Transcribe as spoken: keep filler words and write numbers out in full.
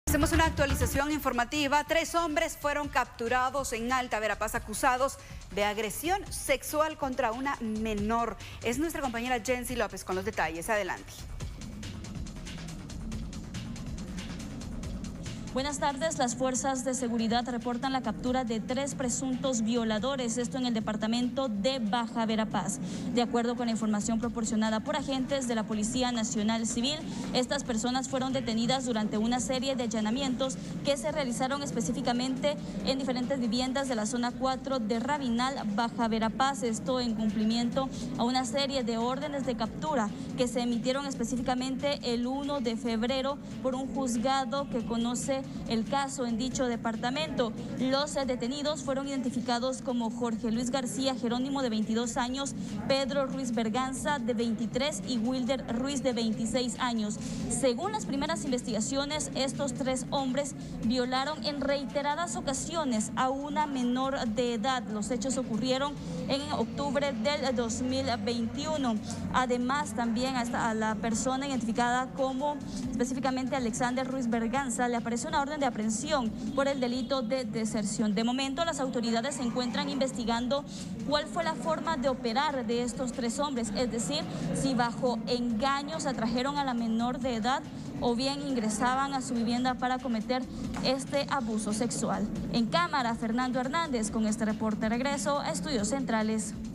Hacemos una actualización informativa. Tres hombres fueron capturados en Alta Verapaz acusados de agresión sexual contra una menor. Es nuestra compañera Jency López con los detalles. Adelante. Buenas tardes. Las fuerzas de seguridad reportan la captura de tres presuntos violadores, esto en el departamento de Baja Verapaz. De acuerdo con la información proporcionada por agentes de la Policía Nacional Civil, estas personas fueron detenidas durante una serie de allanamientos que se realizaron específicamente en diferentes viviendas de la zona cuatro de Rabinal, Baja Verapaz, esto en cumplimiento a una serie de órdenes de captura que se emitieron específicamente el uno de febrero por un juzgado que conoce el caso en dicho departamento. Los detenidos fueron identificados como Jorge Luis García Jerónimo, de veintidós años, Pedro Ruiz Berganza, de veintitrés, y Wilder Ruiz, de veintiséis años. Según las primeras investigaciones, estos tres hombres violaron en reiteradas ocasiones a una menor de edad. Los hechos ocurrieron en octubre del dos mil veintiuno. Además, también hasta a la persona identificada como específicamente Alexander Ruiz Berganza le apareció una orden de aprehensión por el delito de deserción. De momento, las autoridades se encuentran investigando cuál fue la forma de operar de estos tres hombres, es decir, si bajo engaños atrajeron a la menor de edad o bien ingresaban a su vivienda para cometer este abuso sexual. En cámara, Fernando Hernández con este reporte. Regreso a Estudios Centrales.